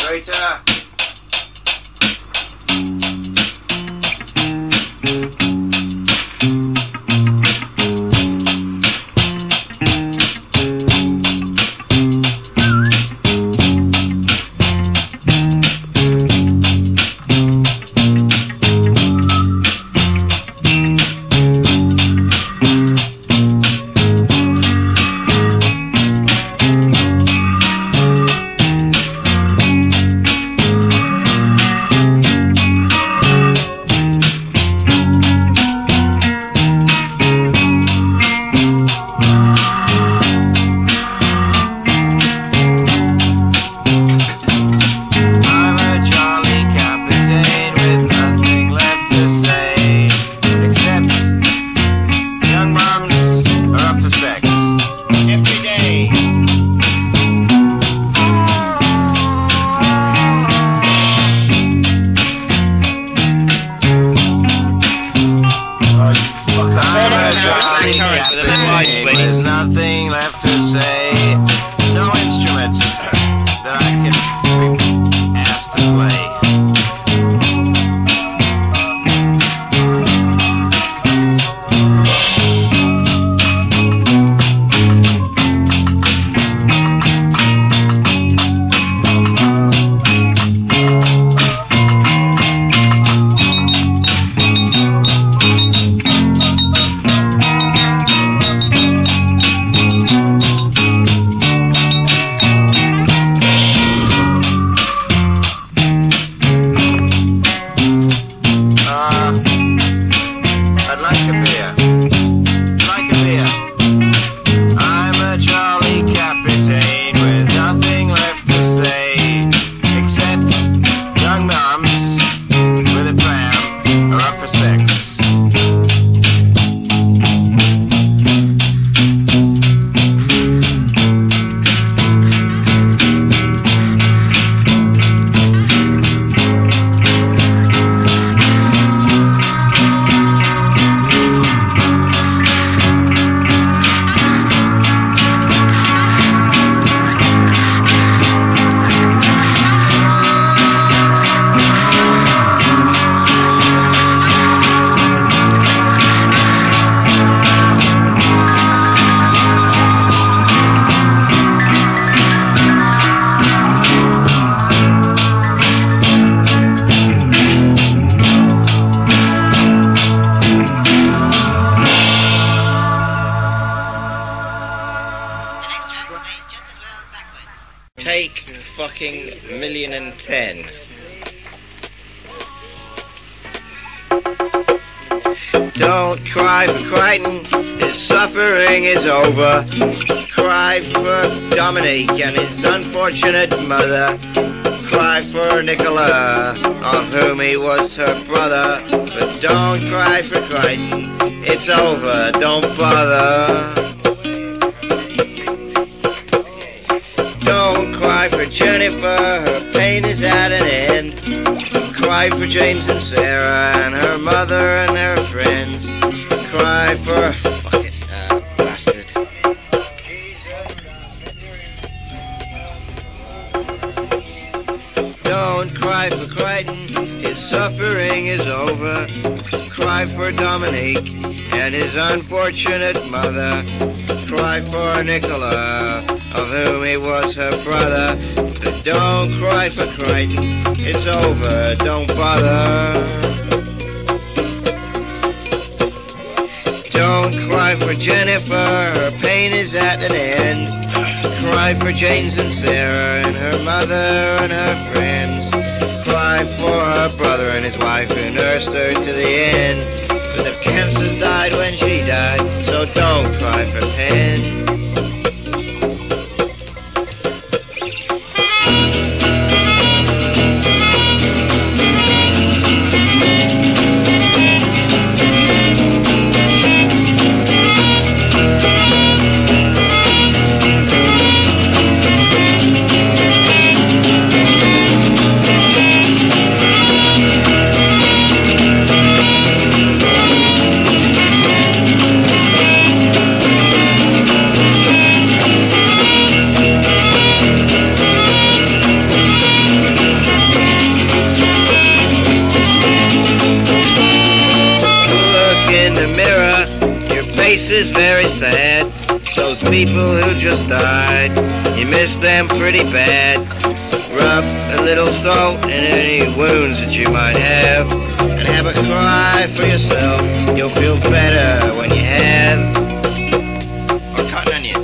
Waiter. There's nothing left to say. No instruments that I can be asked to play. Take fucking 1,000,010. Don't cry for Crichton, his suffering is over. Cry for Dominique and his unfortunate mother. Cry for Nicola, of whom he was her brother. But don't cry for Crichton, it's over, don't bother. Don't cry for Jennifer, her pain is at an end. Cry for James and Sarah and her mother and her friends. Cry for... fuck it, bastard. Don't cry for Crichton, his suffering is over. Cry for Dominique and his unfortunate mother. Cry for Nicola, of whom he was her brother. But don't cry for Crichton, it's over, don't bother. Don't cry for Jennifer, her pain is at an end. Cry for James and Sarah and her mother and her friends. Cry for her brother and his wife who nursed her to the end. But the cancers died when she died, so don't cry for Penn. people who just died. You miss them pretty bad. Rub a little salt in any wounds that you might have, and have a cry for yourself. You'll feel better when you have. Or cotton onion.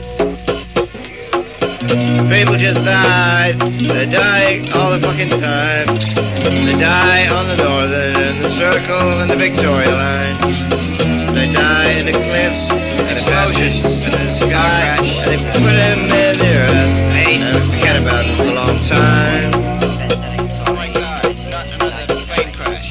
People just died. They die all the fucking time. They die on the Northern and the Circle and the Victoria Line. They die in the cliffs and explosions and the sky, and they put them in the earth and forget about them for a long time. Oh my God, not another plane crash.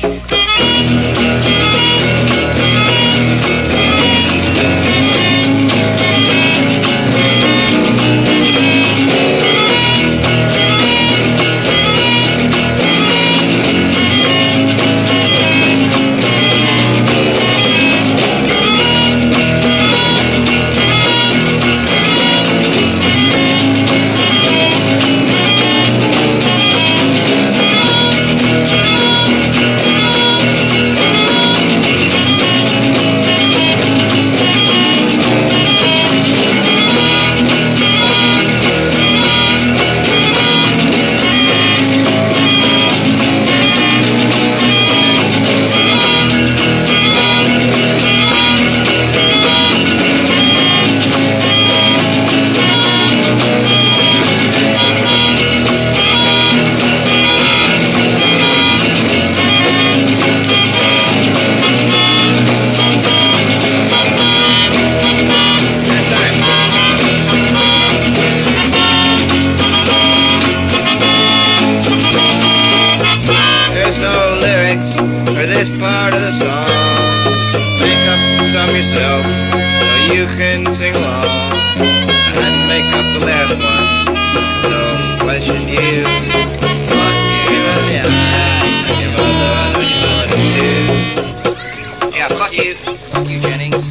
Part of the song, make up some yourself so you can sing along, and make up the last ones. Don't question you. Fuck you in the eye, and your mother and your mother too. Yeah, fuck you. Fuck you, Jennings.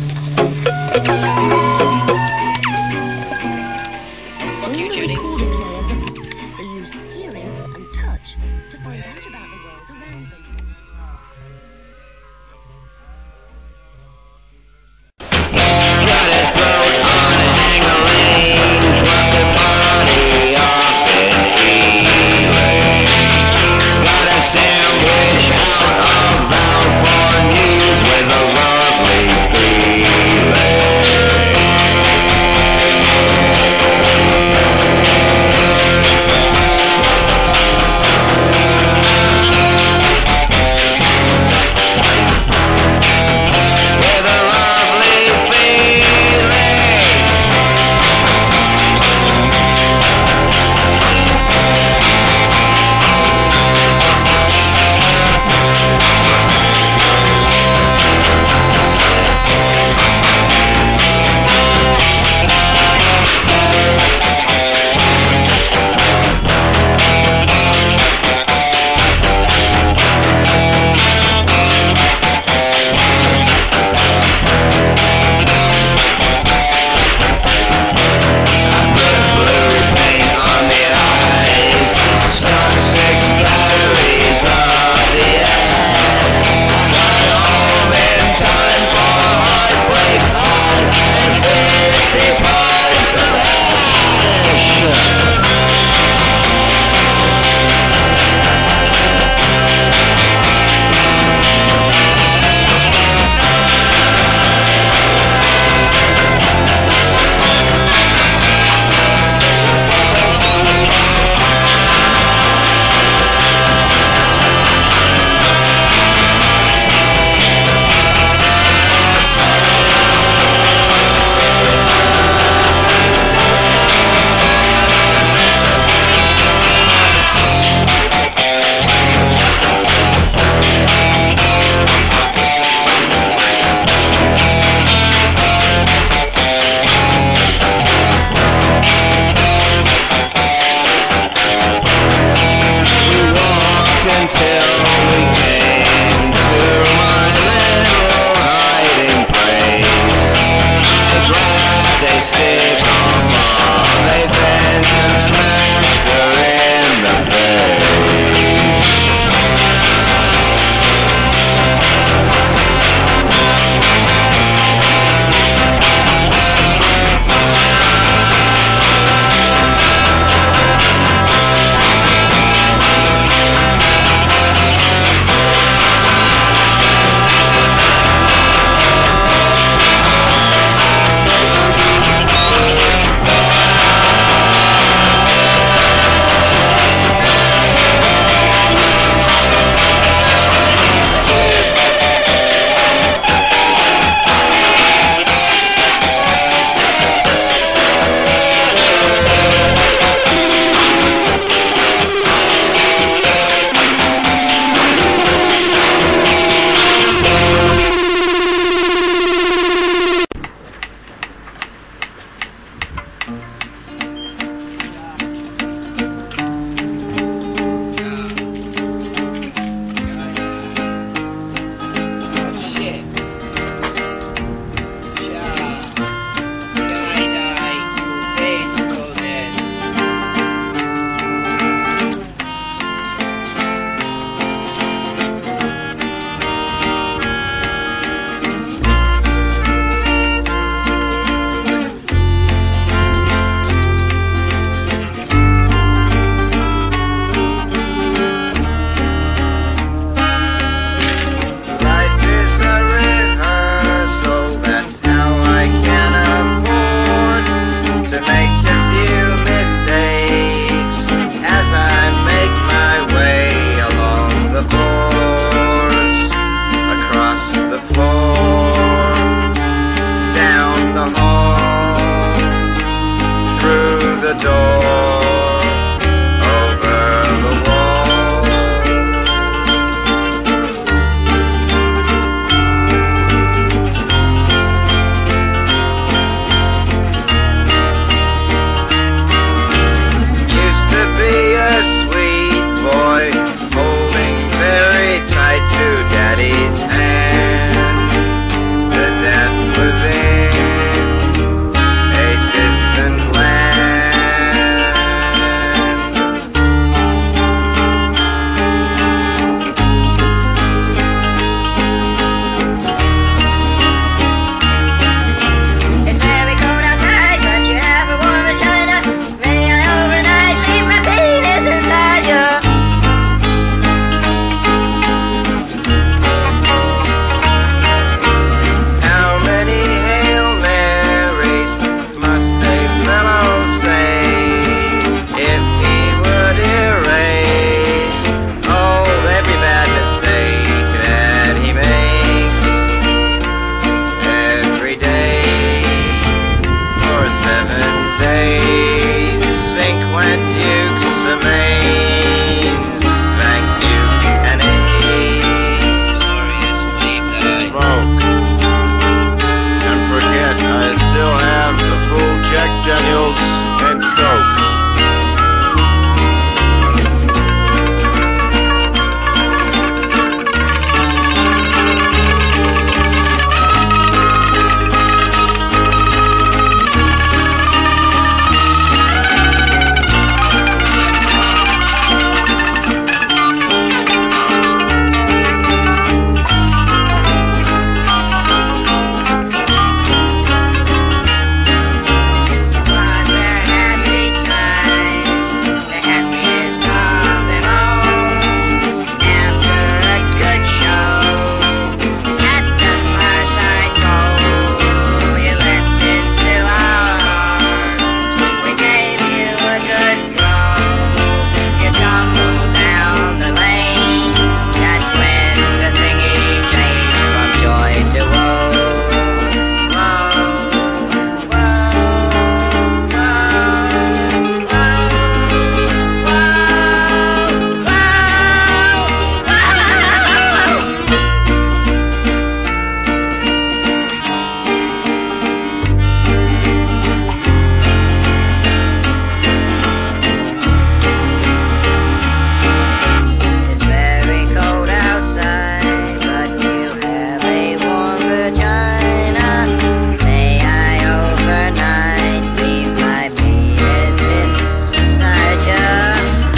Oh, fuck you, Jennings. They use hearing and touch to find out about the world around them. the door, over the wall. Used to be a sweet boy, holding very tight to Daddy's hand. The death was in a distant land. It's very cold outside, but you have a warm vagina. May I overnight leave my penis inside you? How many Hail Marys must a fellow say if he would erase every bad mistake that he makes every day for 7 days? Sink went Dukes, Amains, Frank Duke, and Ace. Smoke. And forget, I still have the full Jack Daniels and Coke. Was a happy time, the happiest of them all. After a good show at the Fireside Bowl, you leapt into our arms. We gave you a good throw. You tumbled down the lane. That's when the thingy changed from joy to woe. It's very cold outside, but you have a warm vagina. May I overnight leave my penis inside ya?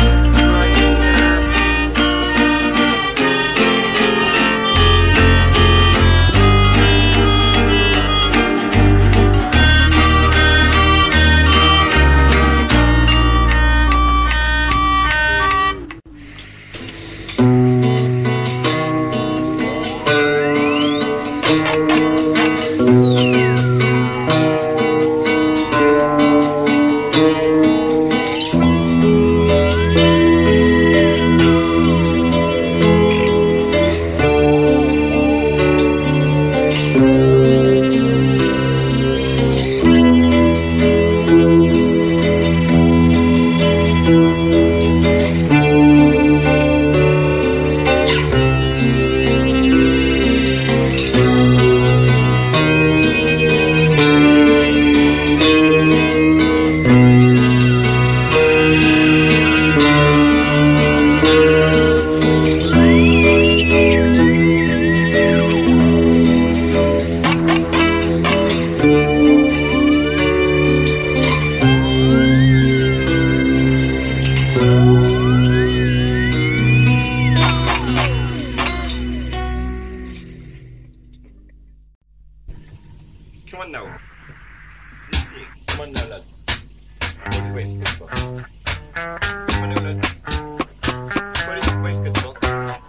Come on now. This thing. Come on now, lads. What the wife gets fucked. Come on now, lads. What is the wife gets fucked?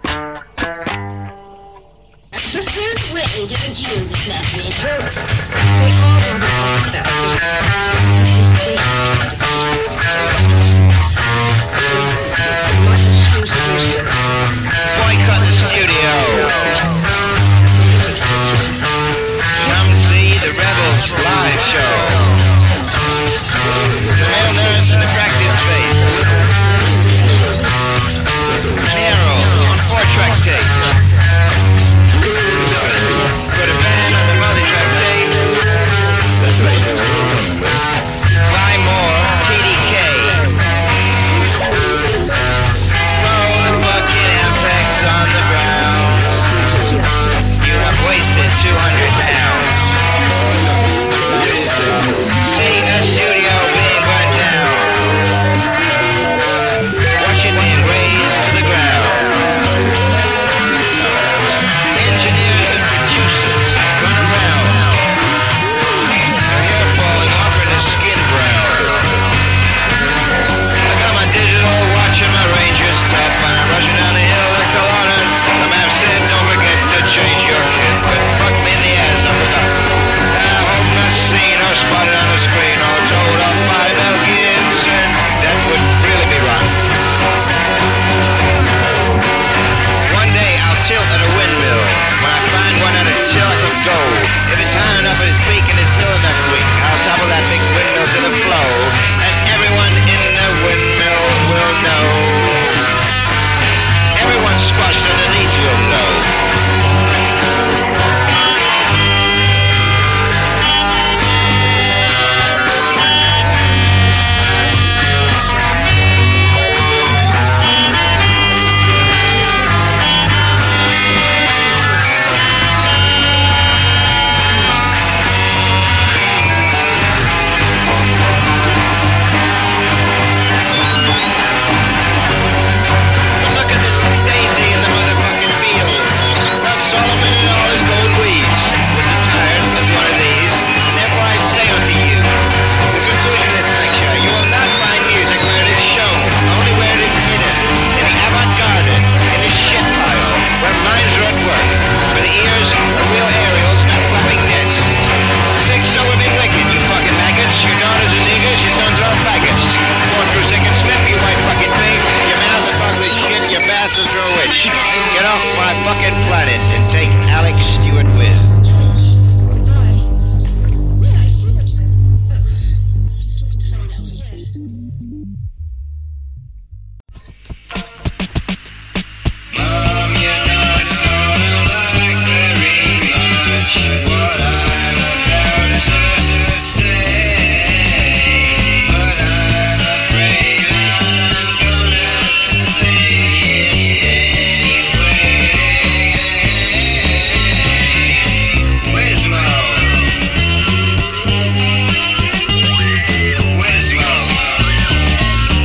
Whitney, didn't you this message? They all want to talk Boycott the studio. Come see the Rebels live show. The male nurse Mom, you're not gonna like very much what I'm about to say, but I'm afraid I'm gonna say it anyway. Where's Mom? Where's Mom?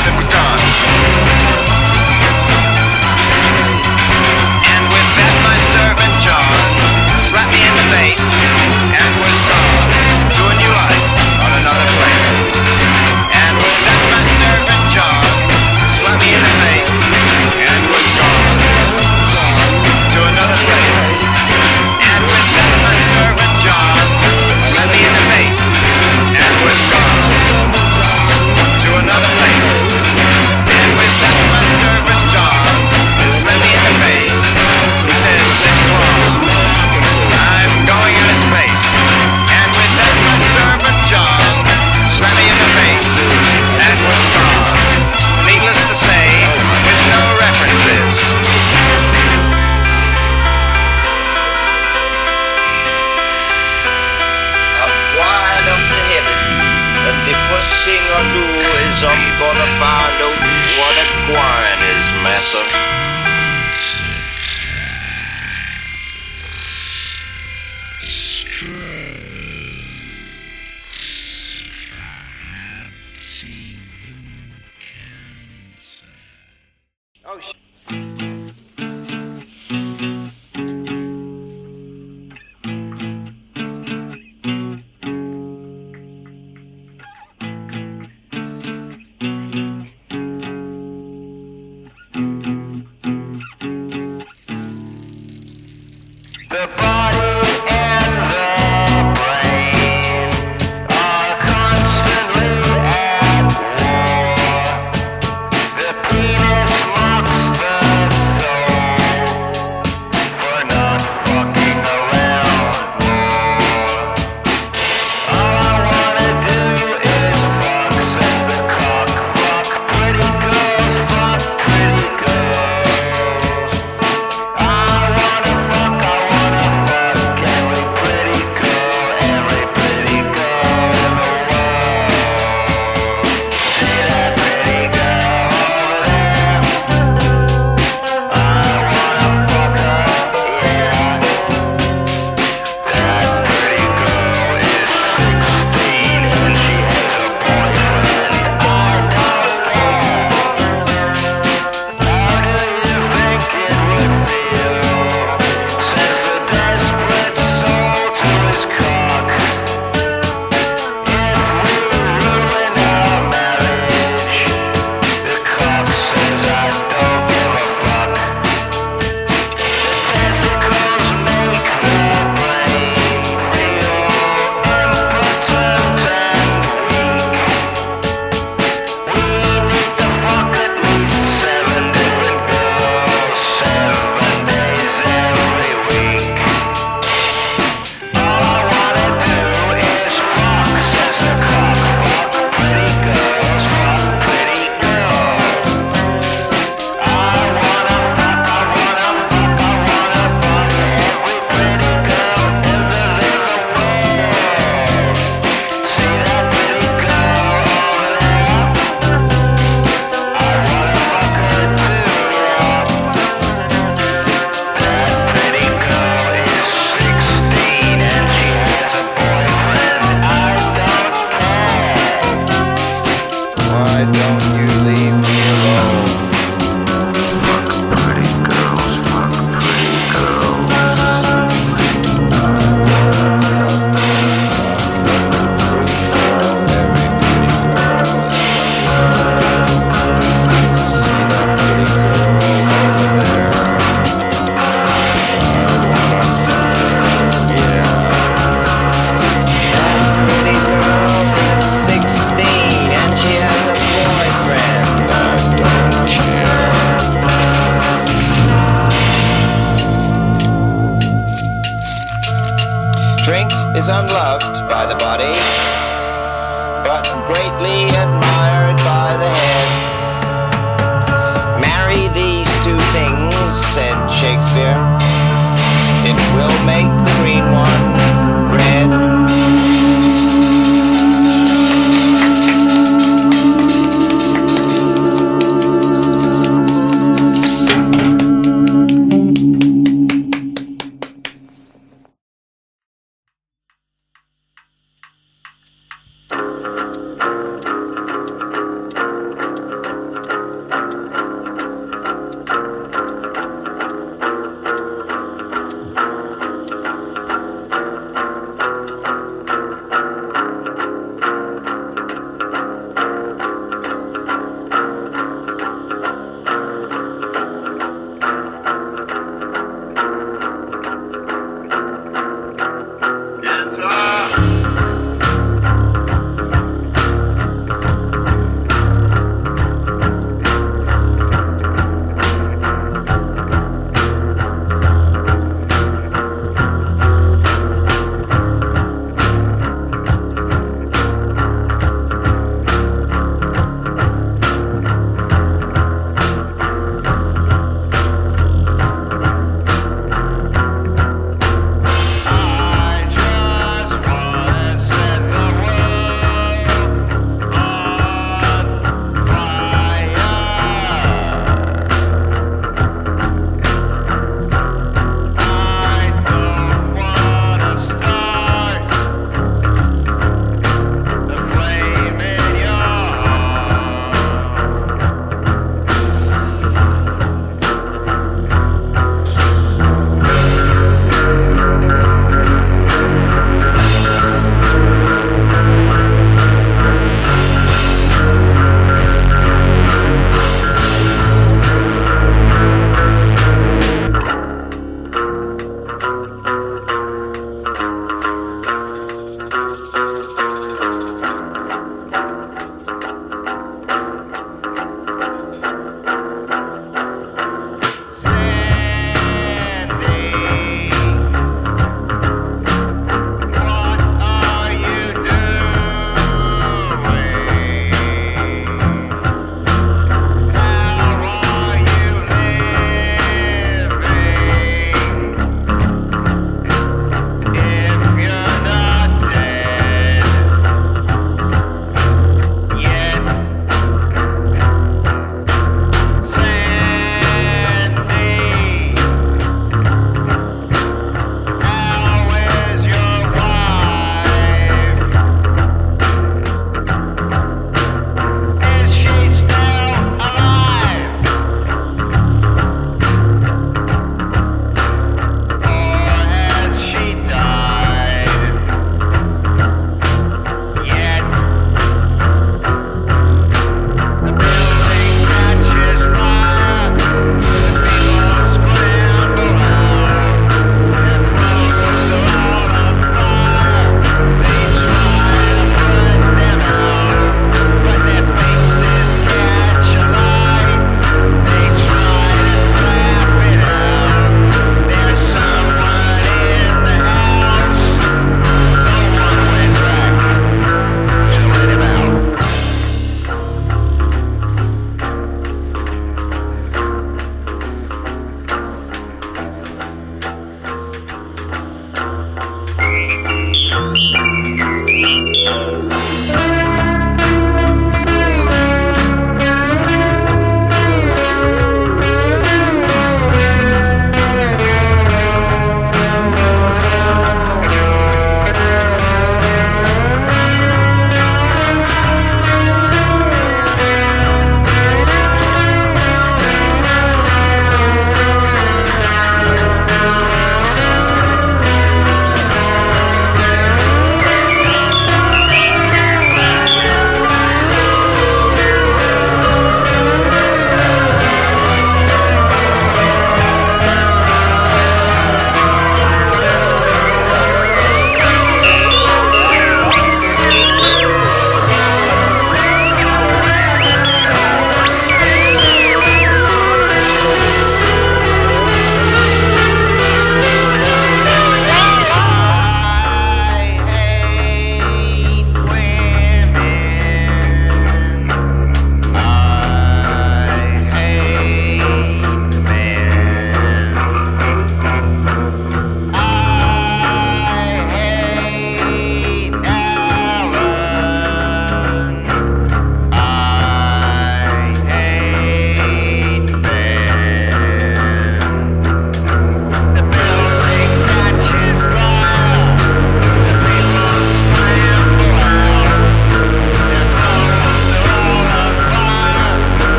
face, it was gone. And with that my servant John slapped me in the face and was gone to a new life on another place. And with that my servant John slapped me in the face and was gone to another place. And with that my servant John slapped me in the face and was gone to another place. And with that my servant John slapped me in the face. He says, "This is wrong. I'm going out of space." And with that my servant John slapped me in the face and was gone. Needless to say, with no references. I'm wide up to heaven, and the first thing I do is I'm gonna find out what a gwine is, massa. Oh, the body and the brain are constantly at war. The penis mocks the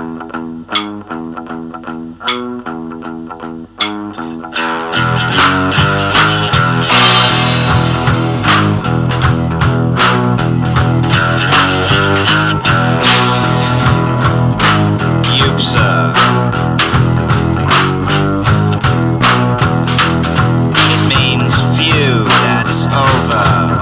Yupsa. It means few, that's over.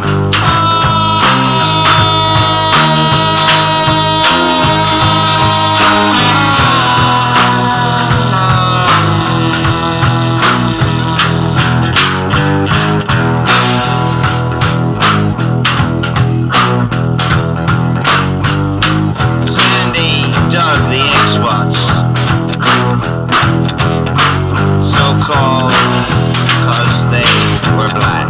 Sandy dug the ink spots, so-called 'cause they were black.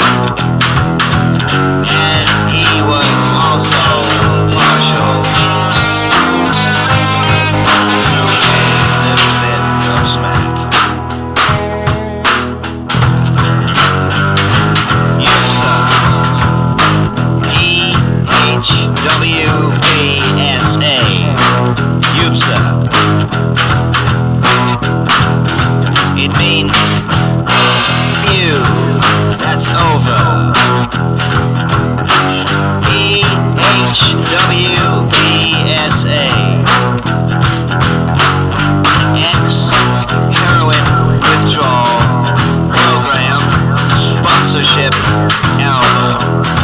And he was also partial to a little bit of smack. Yupsa. E-H-W-A-S-A. Yupsa. It means few, that's over. E-H-W-A-S-A. Ex-heroin withdrawal program sponsorship album.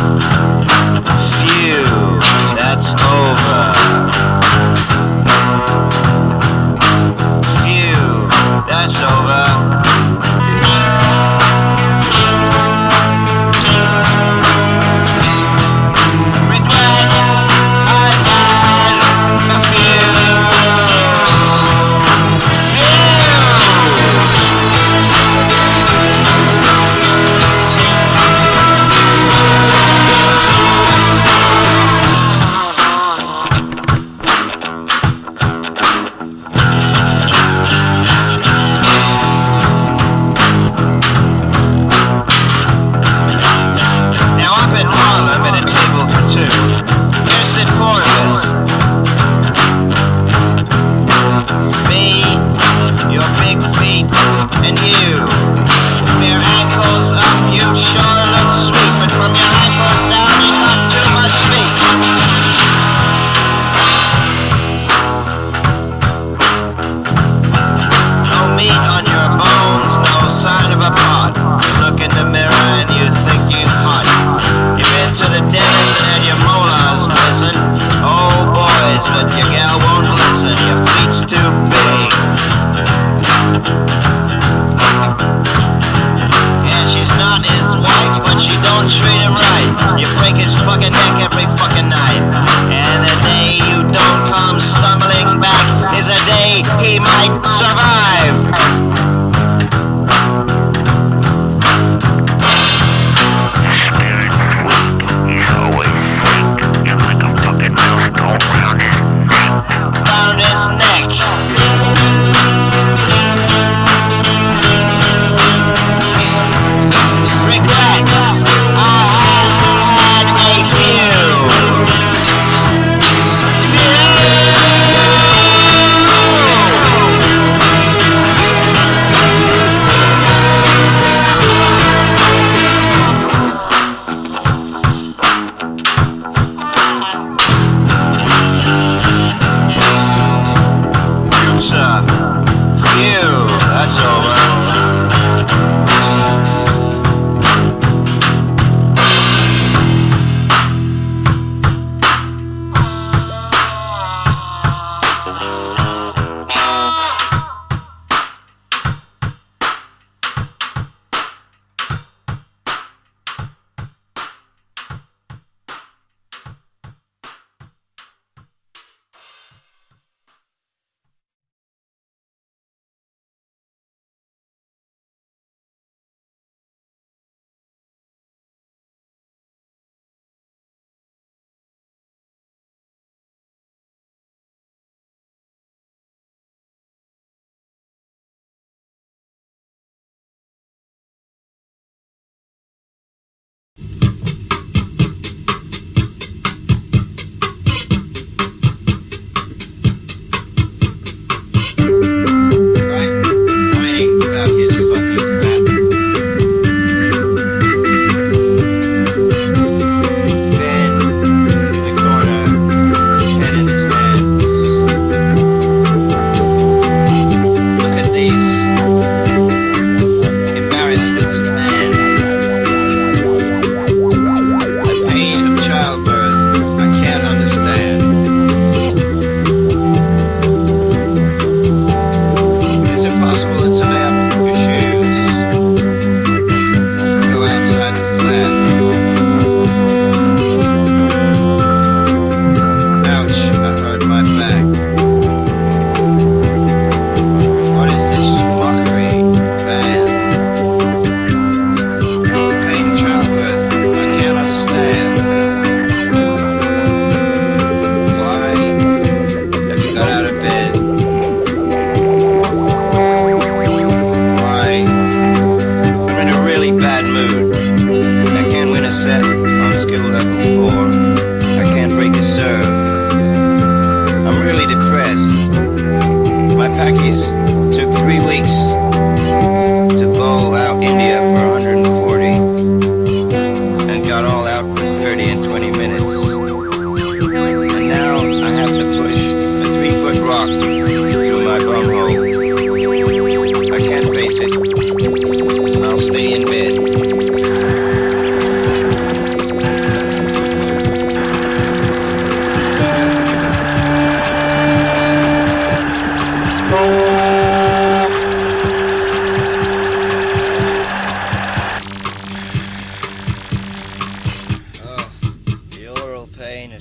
Phew, that's over. Phew, that's over. Regrets, I've had a few. Now up in Harlem at a table for two, here sit four of us. Me, your big feet, and you. From your ankles up, you sure look sweet, but from your ankles down, you got too much meat. No meat on your bones, no sign of a pot. You look in the mirror and you think you hot. You've been to the dentist and had your molars glisten. Oh boys, but your gal won't listen. Your feet's too big. And she's not his wife, but she don't treat him right. You break his fucking neck every fucking night. And the day you don't come stumbling back is a day he might survive.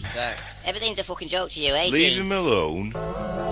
Everything's a fucking joke to you, eh, Leave Gene? him alone.